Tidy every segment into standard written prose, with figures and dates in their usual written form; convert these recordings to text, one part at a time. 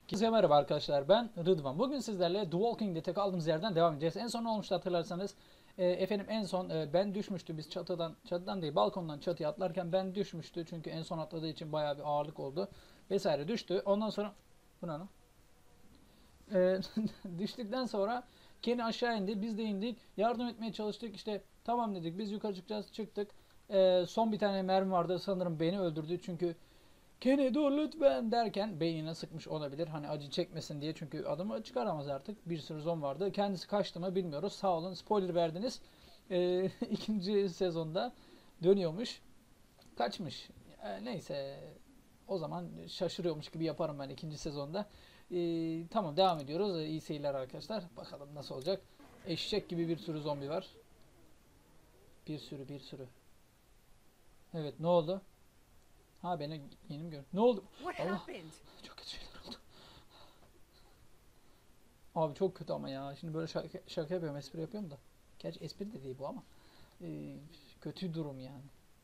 Herkese merhaba arkadaşlar, ben Rıdvan. Bugün sizlerle The Walking Dead'e kaldığımız yerden devam edeceğiz. En son ne olmuştu hatırlarsanız efendim en son ben düşmüştü. Biz çatıdan değil balkondan çatıya atlarken ben düşmüştü. Çünkü en son atladığı için bayağı bir ağırlık oldu vesaire düştü. Ondan sonra bu ne lan? Düştükten sonra Kenny aşağı indi, biz de indik. Yardım etmeye çalıştık. İşte tamam dedik, biz yukarı çıkacağız, çıktık. Son bir tane mermi vardı, sanırım beni öldürdü çünkü Kenny dur lütfen derken beynine sıkmış olabilir. Hani acı çekmesin diye, çünkü adamı çıkaramaz artık. Bir sürü zombi vardı. Kendisi kaçtı mı bilmiyoruz. Sağ olun, spoiler verdiniz. İkinci sezonda dönüyormuş. Kaçmış. Neyse, o zaman şaşırıyormuş gibi yaparım ben ikinci sezonda. Tamam, devam ediyoruz. İyi seyirler arkadaşlar. Bakalım nasıl olacak. Eşek gibi bir sürü zombi var. Bir sürü. Evet, ne oldu? Ha, beni yeni mi gördün? Ne oldu? What Allah. happened? Çok kötü şeyler oldu. Abi çok kötü ama ya. Şimdi böyle şaka yapıyorum, espri yapıyorum da. Gerçi espri de değil bu ama. Kötü durum yani.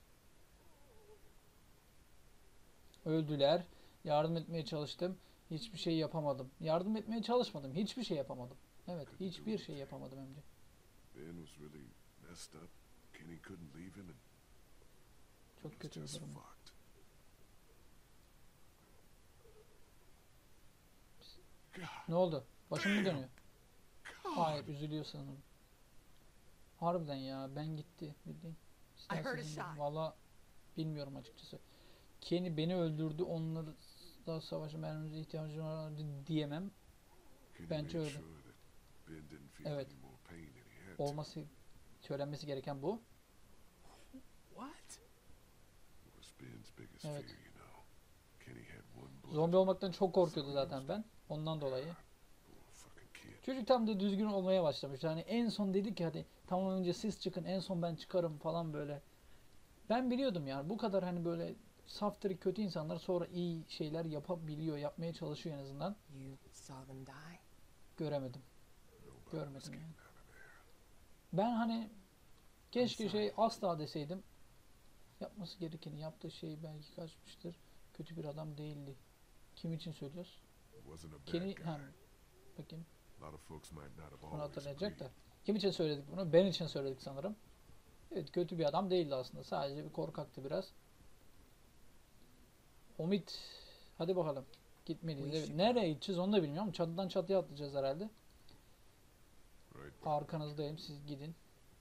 Öldüler. Yardım etmeye çalıştım. Hiçbir şey yapamadım. Yardım etmeye çalışmadım. Hiçbir şey yapamadım. Evet, hiçbir şey yapamadım hem de. Ben was really messed up. Kenny couldn't leave him and Çok was kötü bir just durum. fucked. Ne oldu? Başım mı dönüyor? God. Hayır, üzülüyor sanırım. Harbiden ya, ben gitti bildiğin. I heard a İstersen shot. valla bilmiyorum açıkçası. Kenny beni öldürdü, onları da savaşa mermimize ihtiyacı vardı diyemem. Kenny Bence made öyle. sure that Ben didn't feel Evet. any more pain than he had to. Olması, söylenmesi gereken bu. What? It was Ben's biggest Evet. fear, you know. Kenny had one bullet. Zombi olmaktan çok korkuyordu zaten ben. Ondan dolayı. Poor fucking kid. Çocuk tam da düzgün olmaya başlamış. Yani en son dedi ki hadi tamam, önce siz çıkın, en son ben çıkarım falan böyle. Ben biliyordum yani, bu kadar hani böyle saftirik kötü insanlar sonra iyi şeyler yapabiliyor, yapmaya çalışıyor en azından. You saw them die? Göremedim. Nobody was Görmedim getting yani. out of there. Ben hani keşke I'm sorry. asla deseydim. Yapması gerekeni yaptığı şey, belki kaçmıştır. Kötü bir adam değildi. Kim için söylüyoruz? He wasn't a bad Kenny, guy. bakayım, A lot of folks might not have bunu always hatırlayacak da. agreed. Kim için söyledik bunu? Ben için söyledik sanırım. Evet, kötü bir adam değildi aslında. Sadece bir korkaktı biraz. Omid, hadi bakalım. Gitmeliyiz. Evet. Nereye gideceğiz onu da bilmiyorum. Çatıdan çatıya atlayacağız herhalde. Right back. Arkanızdayım, siz gidin.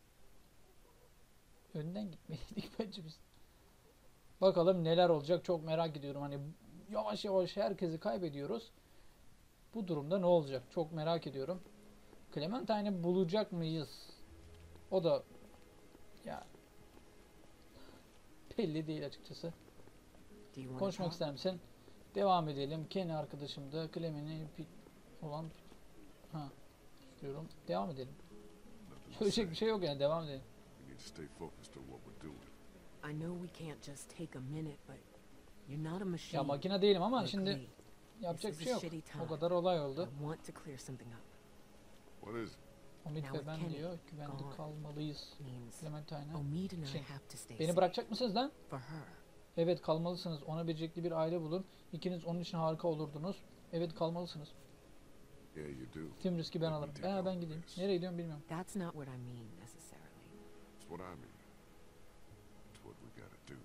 Önden gitmeliydik bence biz. Bakalım neler olacak, çok merak ediyorum. Hani yavaş yavaş herkesi kaybediyoruz. Bu durumda ne olacak? Çok merak ediyorum. Clementine'i bulacak mıyız? O da ya belli değil açıkçası. Do you want to Konuşmak talk? ister misin? Devam edelim. Kenny arkadaşımdı. Clem'in olan diyorum. Devam edelim. Nothing to Söyleyecek say. bir şey yok yani, devam edelim. We need to stay focused on what we're doing. I know we can't just take a minute, but you're not a machine. Ya makine değilim ama like şimdi me. yapacak This bir is şey a yok. shitty time. O kadar olay oldu. I want to clear something up. What is it? Omid Now ve ben with diyor, Kenny güvende gone. kalmalıyız. Means Clementine'a. Omid and I Şey, have to stay Beni safe. bırakacak mısınız lan? For her. Evet, kalmalısınız. Ona becerikli bir aile bulun. İkiniz onun için harika olurdunuz. Evet, kalmalısınız. Yeah, you do. Tüm riski ben Let me alırım. take all Ben the gideyim. risk. Nereye gidiyorum bilmiyorum. That's not what I mean necessarily. It's what I mean. It's what we gotta do.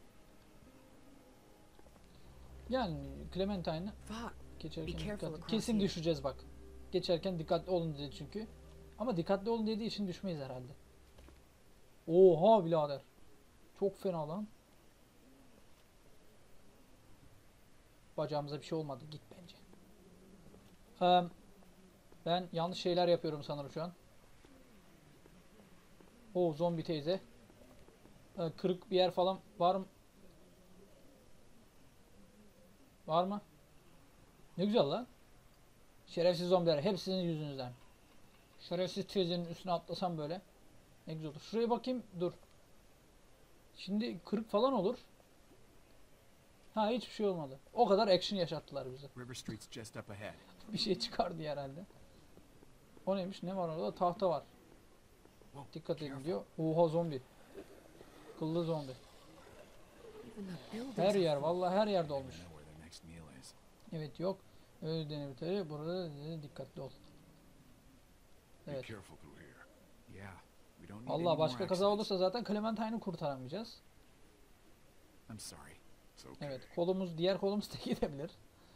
Yani Clementine'ı Fuck. geçerken Be careful dikkatli. across Kesin here. düşeceğiz bak. Geçerken dikkatli olun dedi çünkü. Ama dikkatli olun dediği için düşmeyiz herhalde. Oha birader. Çok fena lan. Bacağımıza bir şey olmadı. Git bence. Ben yanlış şeyler yapıyorum sanırım şu an. O zombi teyze. Kırık bir yer falan var mı? Var mı? Ne güzel lan. Şerefsiz zombiler. Hep sizin yüzünüzden. Şerefsiz teyzenin üstüne atlasam böyle. Ne güzel olur. Şuraya bakayım. Dur. Şimdi kırık falan olur. Ha, hiçbir şey olmadı. O kadar action yaşattılar bize. River Street's just up ahead. Bir şey çıkardı herhalde. O neymiş? Ne var orada? Tahta var. Dikkat edin diyor. Oha zombi. Kıllı zombi. Even the buildings Her are yer, full. vallahi her yerde I olmuş. know where their next meal is. Evet, yok. Öyle deneyimleri burada dikkatli ol. Be Evet. careful through here. Yeah. We don't need any Allah more başka kaza accidents. olursa zaten Clementine'ı kurtaramayacağız. I'm sorry. It's okay. Evet, kolumuz, diğer kolumuz da gidebilir.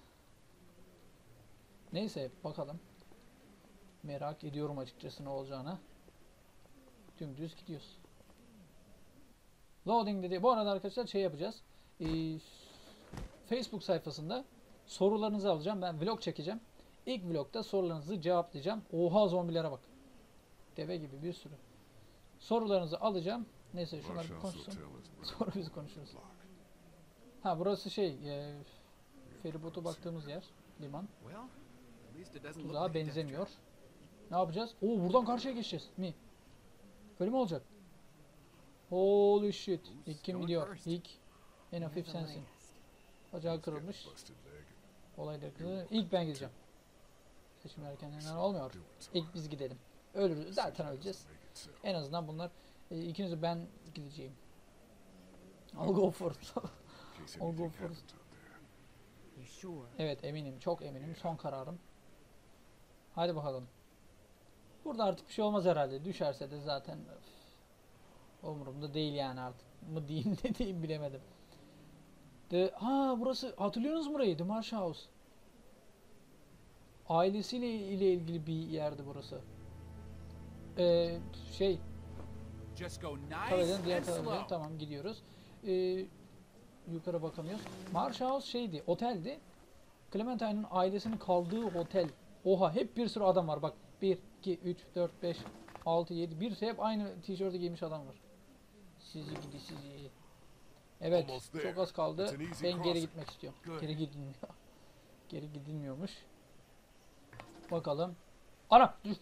Neyse bakalım. Merak ediyorum açıkçası ne olacağını. Dümdüz gidiyoruz. Loading dedi. Bu arada arkadaşlar şey yapacağız. Facebook sayfasında sorularınızı alacağım. Ben vlog çekeceğim. İlk vlogda sorularınızı cevaplayacağım. Oha zombilere bak. Deve gibi bir sürü. Sorularınızı alacağım. Neyse şunlar bir Marshall's konuşsun. hotel is Sonra biz konuşuruz. locked. Ha burası şey feribotu baktığımız yer. Liman. Well, at least it doesn't look Tuzağa like a death benzemiyor. trap. Ne yapacağız? Oo buradan karşıya geçeceğiz mi? Öyle mi olacak? Holy shit. İlk kim going gidiyor? first? İlk en You're hafif the sensin. last. Bacağı Let's get kırılmış. busted leg and Olayları kırılır. İlk ben gideceğim. Seçim erkenden olmuyor. do it. İlk biz gidelim. Ölürüz. Zaten öleceğiz. Make it so. En azından bunlar ikinizi ben gideceğim. I'll go first. In case I'll go anything first. happens out there. You sure? Evet eminim. Çok eminim. Son kararım. Hadi bakalım. Burada artık bir şey olmaz herhalde. Düşerse de zaten umurumda değil yani artık. Mı diyeyim ne diyeyim bilemedim. Burası hatırlıyorsunuz burayı? The Marsh House. Ailesiyle ilgili bir yerdi burası. Şey Just go Kave'den nice diğer and tarafa slow. tamam gidiyoruz. Yukarı bakamıyoruz. Marsh House şeydi, oteldi. Clementine'ın ailesinin kaldığı otel. Oha hep bir sürü adam var bak. 1, 2, 3, 4, 5, 6, 7. Bir sürü hep aynı tişörtü giymiş adam var. Sizi gidi sizi. Evet Almost there. çok az kaldı. It's an easy Ben geri crossing. gitmek istiyorum. Good. Geri gidilmiyor. Geri gidilmiyormuş. Bakalım. Ana! Dur.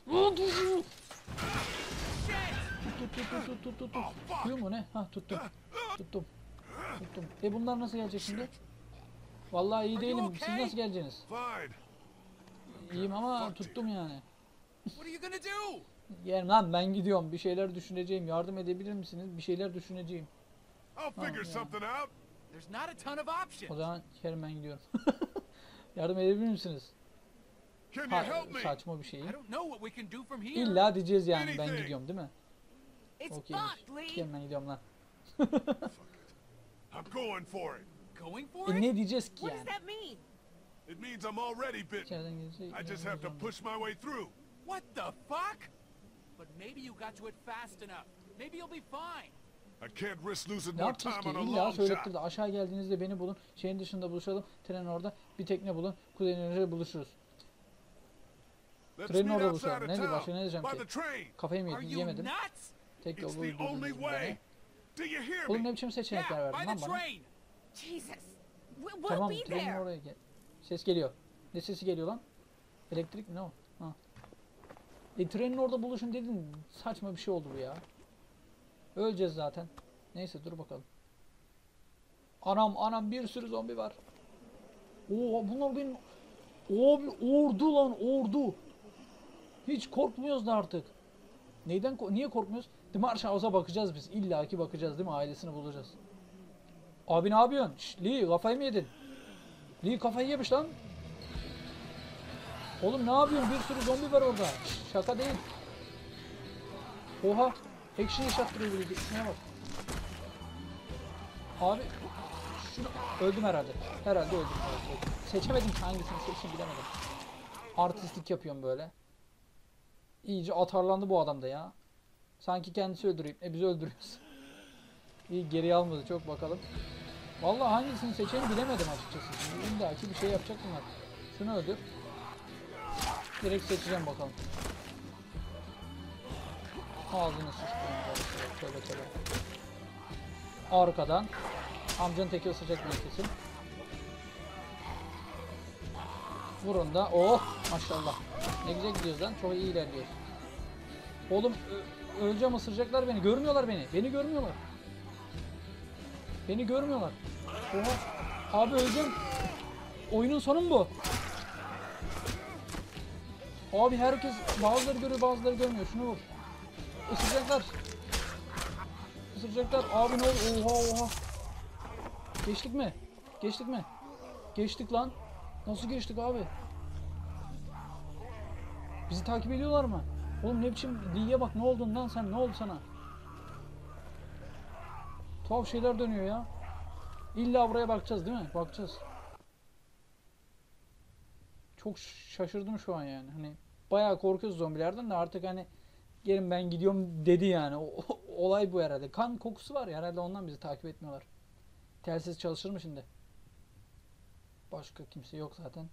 Tut. Tutuyor mu ne? Ha tuttum. Tuttum. Bunlar nasıl gelecek şimdi? Vallahi iyi Are you değilim. Siz okay? nasıl geleceksiniz? Fine. İyiyim ama Fuck tuttum yani. What are you gonna do? Yerim lan ben gidiyorum. Bir şeyler düşüneceğim. Yardım edebilir misiniz? Bir şeyler düşüneceğim. I'll figure yeah. something out. There's not a ton of O options. zaman Kerim ben gidiyorum. Yardım edebilir misiniz? Can you Ha, help me? saçma bir şey. I don't know what we can do from here. İlla diyeceğiz yani ben Anything. gidiyorum değil mi? It's Okeymiş. fucked, Lee. Kerim ben gidiyorum lan. Fuck it. I'm going for it. Going for it? Ne diyeceğiz ki What does yani? that mean? It means I'm already bitten. İçeriden gelecek. I just have to push my way through. What the fuck? But maybe you got to it fast enough. Maybe you'll be fine. I can't risk losing Ne more yapacağız time ki? on a İlla long söylettirdi. shot. Aşağı geldiğinizde beni bulun. Şeyin dışında buluşalım. Trenin orada. Bir tekne bulun. Kuzeninizle buluşuruz. Let's Trenin meet orada outside buluşalım. of Ne başka ne town. diyeceğim By ki? the train. Kafayı mı Are yedim? you Yemedim. nuts? Tek It's yolu the only uydurdunuz bana. way. Do you hear Oğlum me? ne biçim seçenekler Yeah, verdin by lan the bana? train. Jesus. We'll Tamam be trenin there. oraya gel. Ses geliyor. Ne sesi geliyor lan? Elektrik mi ne o? Ha. Trenin orada buluşun dedin. Saçma bir şey oldu bu ya. Öleceğiz zaten. Neyse dur bakalım. Anam bir sürü zombi var. Oo bunlar benim. Abi ordu lan ordu. Hiç korkmuyoruz da artık. Niye korkmuyoruz? The Marsh House'a bakacağız biz. İlla ki bakacağız değil mi? Ailesini bulacağız. Abi ne yapıyorsun? Şşt, Lee kafayı mı yedin? Lee kafayı yemiş lan. Oğlum ne yapıyorsun? Bir sürü zombi var orada. Şşt, şaka değil. Oha. Action yaşattırıyor böyle. Şuna bak. Abi. Şunu öldüm herhalde. Herhalde öldüm. Evet, öldüm. Seçemedim ki hangisini seçeyim bilemedim. Artistlik yapıyorum böyle. İyice atarlandı bu adam da ya. Sanki kendisi öldürüyor. Biz öldürüyoruz. İyi geriye almadı çok bakalım. Vallahi hangisini seçeceğimi bilemedim açıkçası. Şimdi illaki bir şey yapacak bunlar. Şunu öldür. Direkt seçeceğim bakalım. Ağzını sıçtırayım. Şöyle. Arkadan. Amcanın teki ısıracak bir kesin. Vurun da. Oh maşallah. Ne güzel gidiyoruz lan. Çok iyi ilerliyoruz. Oğlum öleceğim ısıracaklar beni. Görmüyorlar beni. Beni görmüyorlar. Beni görmüyorlar. Oha. Abi öleceğim. Oyunun sonu mu bu? Abi herkes bazıları görüyor bazıları görmüyor. Şunu vur. Isıracaklar. Isıracaklar. Abi ne oldu? Oha. Geçtik mi? Geçtik lan. Nasıl geçtik abi? Bizi takip ediyorlar mı? Oğlum ne biçim Lee'ye bak, ne oldun lan sen, ne oldu sana? Tuhaf şeyler dönüyor ya. İlla buraya bakacağız değil mi? Bakacağız. Çok şaşırdım şu an yani. Hani bayağı korkuyoruz zombilerden de artık hani gelin ben gidiyorum dedi yani. Olay bu herhalde. Kan kokusu var ya herhalde, ondan bizi takip etmiyorlar. Telsiz çalışır mı şimdi? Başka kimse yok zaten.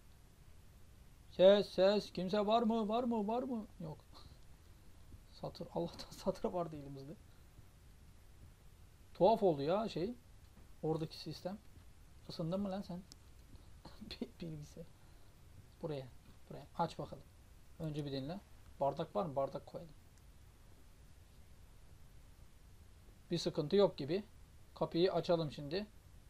Ses kimse var mı, var mı, var mı? Yok. Satır, Allah'tan satır vardı elimizde. Tuhaf oldu ya şey. Oradaki sistem. Isındın mı lan sen? Bilgisayar. Buraya. Aç bakalım. Önce bir dinle. Bardak var mı? Bardak koyalım. Bir sıkıntı yok gibi. Kapıyı açalım şimdi.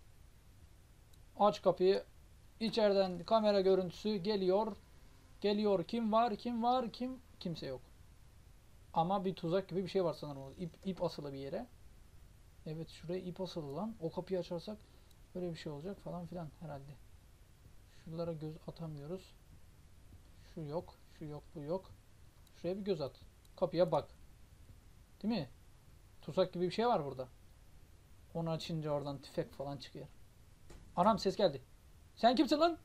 Aç kapıyı. İçeriden kamera görüntüsü geliyor. Geliyor. Kim var? Kimse yok. Ama bir tuzak gibi bir şey var sanırım orada. İp asılı bir yere. Evet, şuraya ip asılı lan. O kapıyı açarsak böyle bir şey olacak falan filan herhalde. Şuralara göz atamıyoruz. Şu yok, bu yok. Şuraya bir göz at. Kapıya bak. Değil mi? Tuzak gibi bir şey var burada. Onu açınca oradan tüfek falan çıkıyor. Anam, ses geldi. Sen kimsin lan?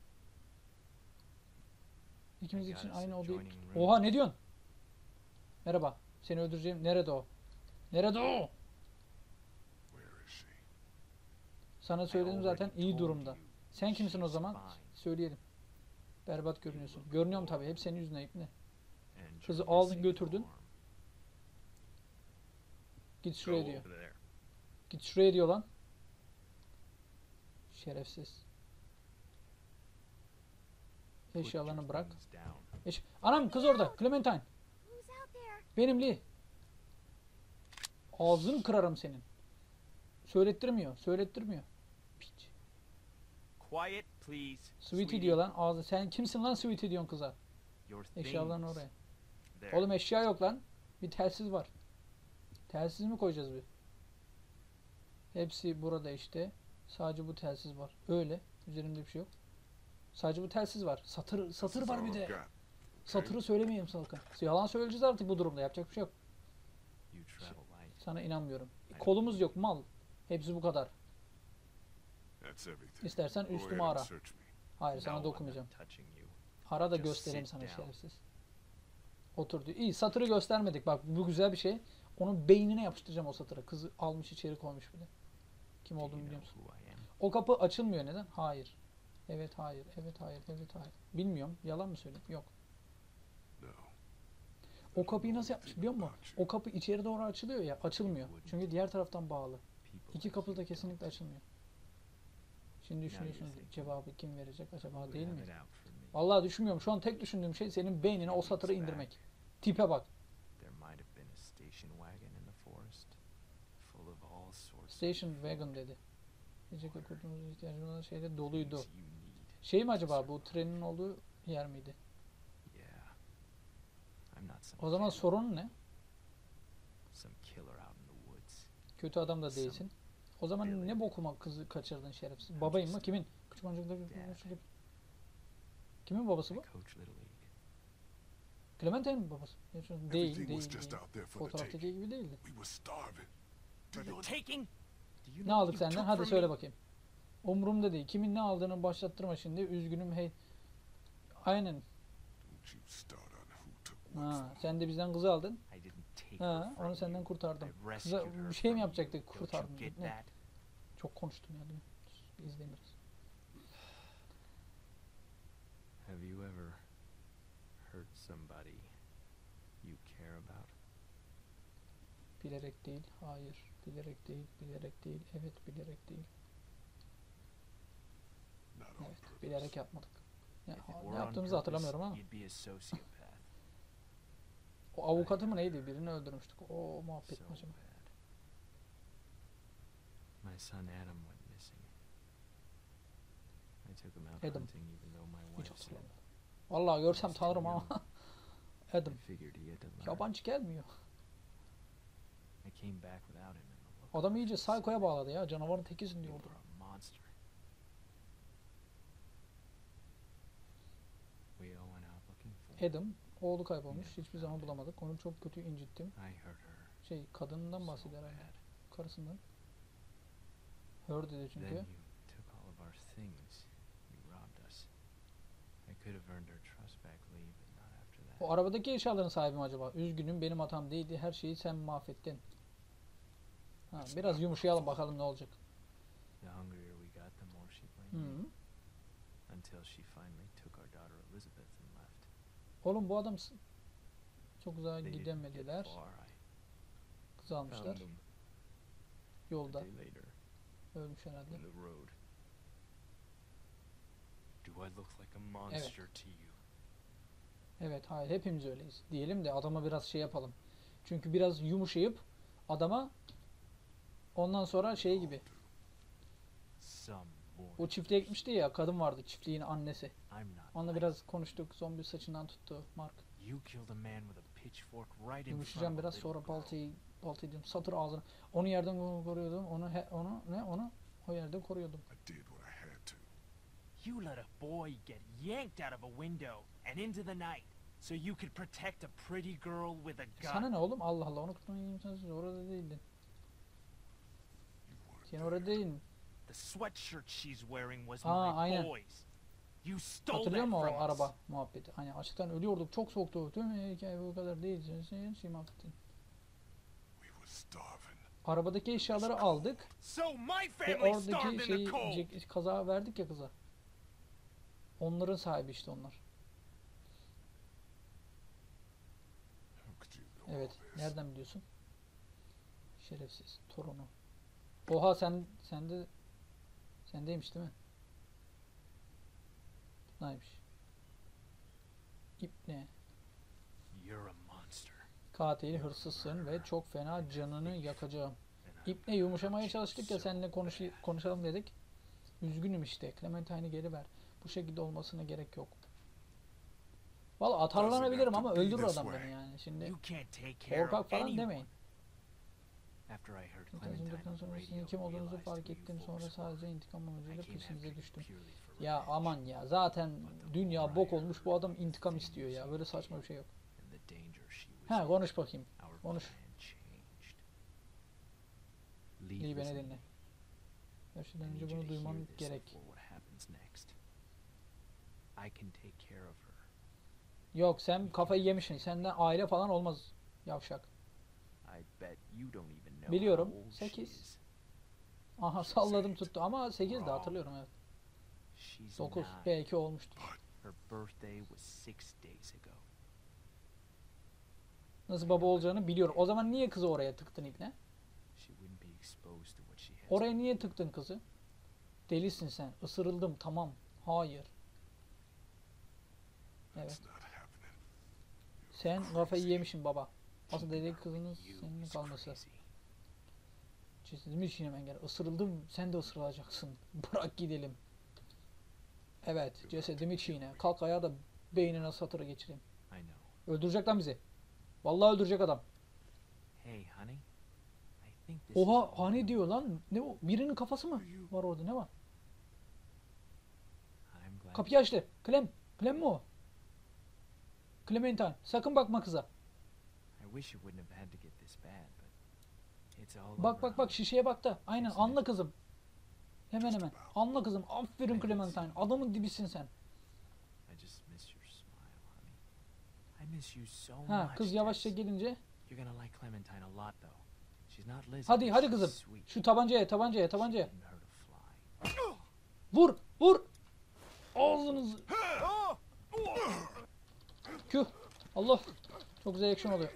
İkimiz için aynı odayı... Oha, ne diyorsun? Merhaba. Seni öldüreceğim. Nerede o? Nerede o? Where is she? Sana söyledim zaten, iyi durumda. Sen kimsin o zaman? Söyleyelim. Berbat görünüyorsun. Görünüyorum tabii. Hep senin yüzüne ipne. Kızı aldın götürdün. Git şuraya diyor. Git şuraya diyor lan. Şerefsiz. Eşyalarını bırak. Anam, kız orada. Clementine. Benim Lee. Ağzını kırarım senin. Söylettirmiyor. Piç. Quiet, please. Sweetie diyor lan. Ağzı. Sen kimsin lan Sweetie diyorsun kıza? Eşyalarını oraya. Oğlum eşya yok lan. Bir telsiz var. Telsiz mi koyacağız bir? Hepsi burada işte. Sadece bu telsiz var. Öyle. Üzerimde bir şey yok. Sadece bu telsiz var. Satır var bir de. Satırı söylemeyeyim sakın. Yalan söyleyeceğiz artık bu durumda. Yapacak bir şey yok. Sana inanmıyorum. Kolumuz yok mal. Hepsi bu kadar. That's everything. İstersen Go üstümü ahead and ara. search me. Hayır, sana dokunmayacağım. Ara da göstereyim sana şerefsiz. Oturdu. İyi, satırı göstermedik. Bak bu güzel bir şey. Onun beynine yapıştıracağım o satırı. Kızı almış içeri koymuş bile. Kim olduğunu biliyor musun? O kapı açılmıyor, neden? Hayır. Evet, hayır. Bilmiyorum. Yalan mı söyleyeyim? Yok. No. O kapıyı nasıl yapmış biliyor musun? O kapı içeri doğru açılıyor ya. Açılmıyor. Çünkü diğer taraftan bağlı. İki kapı da kesinlikle açılmıyor. Şimdi düşünüyorsunuz, cevabı kim verecek acaba, değil mi? Vallahi düşünmüyorum. Şu an tek düşündüğüm şey senin beynine o satırı indirmek. Tipe bak. Station wagon dedi. Gece kurtulmamıza ihtiyacımız olan şeyde doluydu. Şey mi acaba, bu trenin olduğu yer miydi? O zaman sorun ne? Kötü adam da değilsin. O zaman ne bokuma kızı kaçırdın şerefsiz? Babayım mı? Kimin? Küçük oyuncaklar. Kimin babası bu? Clementine'in babası. Değil. Fotoğraftaki gibi değildi. We were starving. For the taking? Ne aldık senden? Hadi söyle bakayım. Umurumda değil. Kimin ne aldığını başlattırma şimdi. Üzgünüm hey. Aynen. Don't you start on who took what Ha, from. sen de bizden kızı aldın. I didn't take Ha, her from onu senden you. kurtardım. I Kıza rescued her bir şey mi from you. yapacaktık? Don't Kurtardım. you get Ne? that? Çok konuştum ya, değil mi? Bir izleyin biraz. Have you ever hurt somebody you care about? Bilerek değil. Hayır. Bilerek değil. Evet, bilerek değil. Not on Evet, purpose. bilerek yapmadık. Ya, If it ne were on yaptığımızı purpose, hatırlamıyorum ama. you'd be a sociopath. O avukatı mı neydi? Birini öldürmüştük. O muhabbet So mi acaba? bad. My son Adam went missing. I took him out Adam. hunting even though my Hiç wife's ill. hatırlamıyorum. Vallahi görsem tanırım ama. Adam. I figured he had to learn. Yabancı gelmiyor. I came back without him and the look Adam on iyice his face psycho'ya bağladı ya. Canavarın tekisin You diyordu. were a monster. We all went out looking for Adam. Oğlu kaybolmuş. Hiçbir zaman bulamadık. Onu çok kötü incittim. I hurt her Şey, kadından so bahsediyor herhalde. bad. Karısından. Her dedi Then çünkü. you took all of our things. You robbed us. I could have earned her trust back, Lee, but not after that. O arabadaki eşyaların sahibi mi acaba? Üzgünüm, benim hatam değildi. Her şeyi sen mahvettin. Ha, biraz yumuşayalım bakalım ne olacak. The hungrier we got, the more she blamed Hı. me. Until she finally took our daughter Elizabeth and left. Oğlum bu adam çok uzağa They didn't get gidemediler. far. I Kız found almışlar. them a Yolda. day later Ölmüş herhalde. in the road. Do I look like a monster to you? Evet, hayır, hepimiz öyleyiz. Diyelim de adama biraz şey yapalım. Çünkü biraz yumuşayıp adama ondan sonra şey gibi. Some more. O çiftliğe gitmişti ya, kadın vardı, çiftliğin annesi. I'm not. Onunla like biraz konuştuk. Zombi saçından tuttu Mark. you killed a man with a pitchfork right in Yumuşayacağım front of a biraz, little sonra girl. baltayı diyorum, satır ağzına. Onu yerden koruyordum. Onu o yerde koruyordum. I did what I had to. You let a boy get yanked out of a window and into the night so you could protect a pretty girl with a gun. Sana ne oğlum? Allah Allah, onu kurtarmaya imkansız. Orada değildin. You weren't Sen orada değildin. The sweatshirt she's wearing was Aa, my aynen. boy's. You stole Hatırlıyor that musun o from us. araba muhabbeti? Hani açlıktan ölüyorduk, çok soğuktu. Tüm hikaye bu kadar değil. Sen şey muhabbetin. We were starving. Arabadaki eşyaları aldık So my ve family starved oradaki in the şeyi cold. kaza verdik ya kıza. Onların sahibi işte onlar. How could you know Evet. all this? Nereden biliyorsun? Şerefsiz. Torunu. Oha, sendeymiş değil mi? Neymiş? İpne. You're a monster. Katil, hırsızsın ve çok fena canını yakacağım. And I'm İpne yumuşamaya çalıştık ya, so seninle bad. konuşalım dedik. Üzgünüm işte. Clementine'i geri ver. Bu şekilde olmasına gerek yok. Valla atarlanabilirim ama öldürür adam beni yani. Şimdi You can't take care korkak of falan anyone. demeyin. After I heard Taşındıktan Clementine on sonra the sizin radio, kim olduğunuzu realized fark who you ettim. folks Sonra were. sadece intikam I amacıyla came after peşinize you düştüm. purely for Ya revenge. aman ya, zaten dünya bok olmuş, bu adam intikam istiyor ya. Böyle saçma bir şey yok. And the danger she was Ha, in, konuş bakayım. our konuş. plan changed. Lee, beni listen to dinle. me. Her şeyden I önce need you bunu to duyman hear this gerek. before what happens next. I can take care of her. Yok, sen kafayı yemişsin. Senden aile falan olmaz. Yavşak. I bet you don't even know Biliyorum, how old she 8. is. Aha, salladım tuttu ama 8 de hatırlıyorum, evet. She's 9 9. belki olmuştur. Her birthday was 6 days ago. Nasıl baba olacağını biliyorum. O zaman niye kızı oraya tıktın İbne? She wouldn't be exposed to what she has. Oraya niye tıktın kızı? Delisin sen. Isırıldım, tamam. Hayır. Evet. It's not happening. Sen kafayı yemişsin baba. Asıl dedi kızının You senin is kalması. crazy. Çizimi çiğnemen gerek. Isırıldım, sen de ısırılacaksın. Bırak gidelim. Evet, cesedimi çiğne. Kalk ayağa da beynine satırı geçireyim. I know. Öldürecek lan bizi. Vallahi öldürecek adam. Hey, honey. I think this is Oha, all hani over. diyor lan. Ne o? Birinin kafası mı var orada? Ne var? I'm glad. Kapıyı açtı. Clem mi o? Clementine. Sakın bakma kıza. I wish it wouldn't have had to get this bad, but it's all Bak over, bak bak, honey. şişeye bak da. Aynen, Kesinlikle. anla kızım. Hemen. Anla kızım. Aferin Aynen. Clementine. Adamın dibisin sen. I just miss your smile, honey. I miss you so Ha, much. kız yavaşça Tess. gelince. You're gonna like Clementine a lot, though. She's not Lizzie. Hadi but hadi she's kızım. sweet. Şu tabancaya. She didn't hurt a fly. Vur. Ağzınızı. Küh. Allah. Çok güzel action oluyor.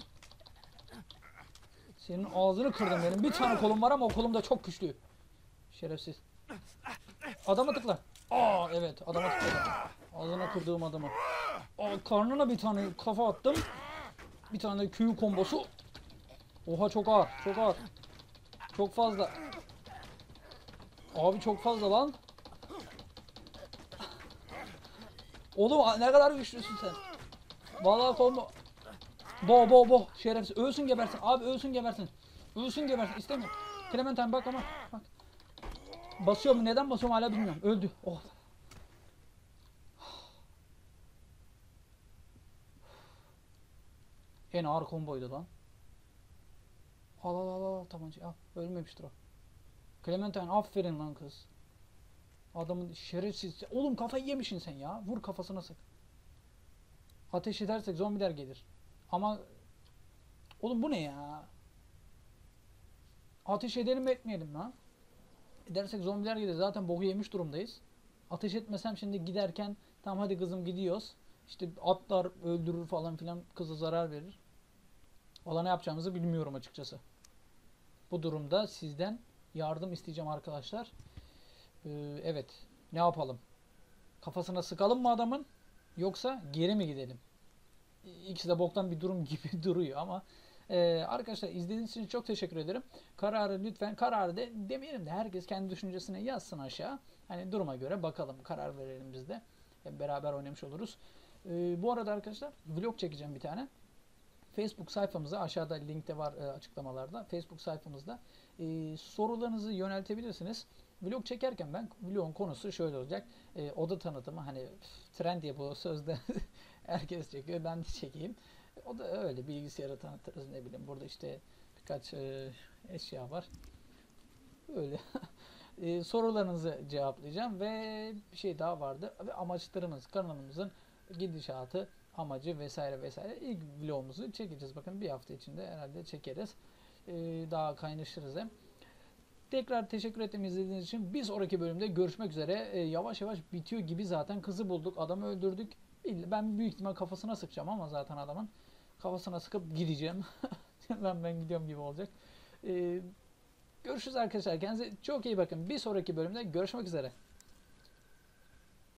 Senin ağzını kırdım benim. Bir tane kolum var ama o kolum da çok güçlü. Şerefsiz. Adama tıkla. Aa, evet, adama tıkladım. Ağzına kırdığım adamı. Aa, karnına bir tane kafa attım. Bir tane de Q kombosu. Oha, çok ağır. Çok fazla. Abi çok fazla lan. Oğlum ne kadar güçlüsün sen. Vallahi kombo. Bo. Şerefsiz. Ölsün gebersin. Abi ölsün gebersin. İstemiyorum. Clementine bak ama. Bak. Basıyorum. Neden basıyorum hala bilmiyorum. Öldü. Oh. En ağır komboydu lan. Al al al al tabancayı al. Ölmemiştir o. Clementine aferin lan kız. Adamın şerefsiz. Oğlum kafayı yemişsin sen ya. Vur kafasına sık. Ateş edersek zombiler gelir. Ama oğlum bu ne ya? Ateş edelim mi etmeyelim lan? Edersek zombiler gelir. Zaten boku yemiş durumdayız. Ateş etmesem şimdi giderken tamam hadi kızım gidiyoruz. İşte atlar öldürür falan filan kıza zarar verir. Valla ne yapacağımızı bilmiyorum açıkçası. Bu durumda sizden yardım isteyeceğim arkadaşlar. Evet. Ne yapalım? Kafasına sıkalım mı adamın? Yoksa geri mi gidelim? İkisi de boktan bir durum gibi duruyor ama arkadaşlar izlediğiniz için çok teşekkür ederim. Kararı lütfen demeyelim de herkes kendi düşüncesini yazsın aşağı. Hani duruma göre bakalım karar verelim biz de. Hep beraber oynamış oluruz. Bu arada arkadaşlar vlog çekeceğim bir tane. Facebook sayfamıza aşağıda linkte var açıklamalarda. Facebook sayfamızda sorularınızı yöneltebilirsiniz. Vlog çekerken ben vlogun konusu şöyle olacak. Oda tanıtımı hani trend ya bu sözde herkes çekiyor ben de çekeyim. O da öyle bilgisayarı tanıtırız ne bileyim. Burada işte birkaç eşya var. Öyle. Sorularınızı cevaplayacağım ve bir şey daha vardı. Ve amaçlarımız kanalımızın gidişatı amacı vesaire vesaire. İlk vlogumuzu çekeceğiz. Bakın bir hafta içinde herhalde çekeriz. Daha kaynaşırız hem. Tekrar teşekkür ettim izlediğiniz için. Bir sonraki bölümde görüşmek üzere. Yavaş yavaş bitiyor gibi zaten. Kızı bulduk. Adamı öldürdük. Ben büyük ihtimal kafasına sıkacağım ama zaten adamın kafasına sıkıp gideceğim. ben gidiyorum gibi olacak. Görüşürüz arkadaşlar. Kendinize çok iyi bakın. Bir sonraki bölümde görüşmek üzere.